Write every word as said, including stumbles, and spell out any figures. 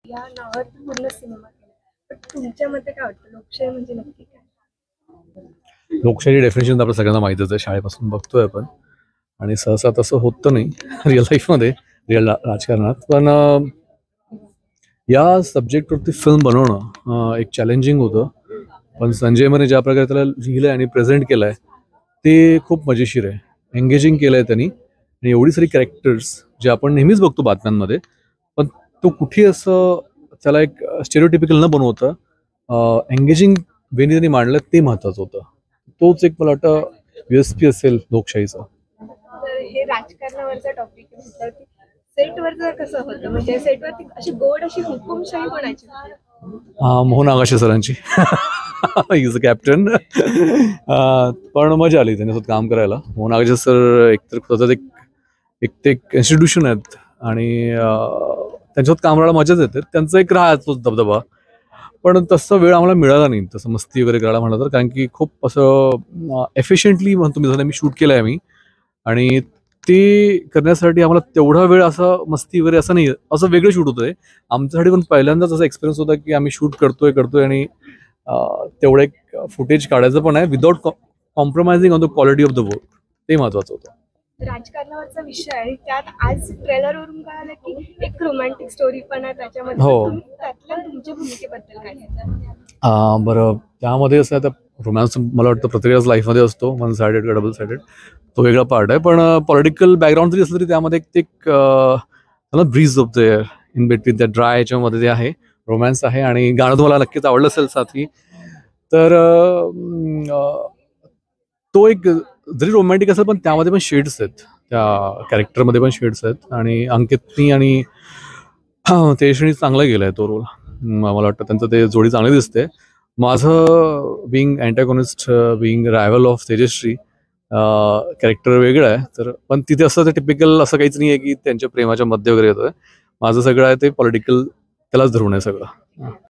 या नावावर पूर्ण सिनेमा केला. पण तुमच्या मते काय वाटतं लोकशाही म्हणजे नक्की काय? लोकशाही डेफिनेशन आपल्या सगळ्यांना माहितीच आहे, शाळेपासून बघतोय आपण. आणि सहसा तसं होतं नाही रिअल लाईफमध्ये, रिअल राजकारणात. पण या सब्जेक्टवरती फिल्म बनवणं एक चॅलेंजिंग होतं. पण संजय मने ज्या प्रकारे त्याला लिहिलं आहे आणि प्रेझेंट केलं आहे ते खूप मजेशीर आहे, एंगेजिंग केलं आहे त्यांनी. आणि एवढी सारी कॅरेक्टर्स जे आपण नेहमीच बघतो बातम्यांमध्ये, पण तो कुठे असं त्याला एक स्टेरिओटिपिकल न बनवतं एंगेजिंग वेने त्यांनी मांडलं, ते महत्त्वाचं होतं. तोच एक मला वाटतं यू एस पी असेल लोकशाहीचा. तर हे राजकारणावरचा टॉपिक म्हटलं की सेटवरचं कसं होतं, म्हणजे सेटवरती अशी गोड अशी हुकुमशाही कोणाची होती? मोहन आगाशे सरांची. Is a captain. पण मजा आली त्यांच्यासोबत काम करायला. मोहन आगाशे सर एकतर स्वतःच एक एक ते एक इन्स्टिट्यूशन आहेत आणि त्यांच्यासोबत काम करायला मजाच येते. त्यांचा एक राहायचोच दबदबा. पण तसं वेळ आम्हाला मिळाला नाही तसं मस्ती वगैरे करायला म्हणलं तर, कारण की खूप असं एफिशियंटली म्हणतो मी, झालं मी शूट केलं आहे आम्ही. आणि ते करण्यासाठी आम्हाला तेवढा वेळ असं मस्ती वगैरे असं नाही, असं वेगळं शूट होतं. आमच्यासाठी पण पहिल्यांदाच असा एक्सपिरियन्स होता की आम्ही शूट करतोय करतोय आणि तेवढं एक फुटेज काढायचं पण आहे without compromising on the quality of the work. ते महत्वाचं होतं. राजकारणावरचा विषय आहे, त्यात आज ट्रेलरवरून कळालं की एक रोमॅन्टिक स्टोरी पण आहे त्याच्यामध्ये. हो. त्यातल्या तुमच्या भूमिकेबद्दल काय सांगाल? बरं, त्यामध्ये असं आता रोमॅन्स मला वाटतं प्रत्येकाच लाईफमध्ये असतो, वन सायडेड का डबल सायडेड, तो वेगळा पार्ट आहे. पण पॉलिटिकल बॅकग्राऊंड जरी असलं तरी त्यामध्ये एक breeze of the air in between त्या ड्राय याच्यामध्ये जे आहे रोमॅन्स आहे. आणि गाणं तुम्हाला नक्कीच आवडलं असेल साथी. तर तो एक जरी रोमॅन्टिक असेल पण त्यामध्ये पण शेड्स आहेत, त्या कॅरेक्टरमध्ये पण शेड्स आहेत. आणि अंकितनी आणि तेजश्रीनी चांगला गेला आहे तो रोल. मला वाटतं त्यांचं ते जोडी चांगली दिसते. माझं being antagonist, being rival of Tejashri, character वेगळं आहे. तर पण तिथे असं ते टिपिकल असं काहीच नाही आहे की त्यांच्या प्रेमाच्या मध्ये वगैरे येतोय. माझं सगळं आहे ते पॉलिटिकल, त्यालाच धरून आहे सगळं.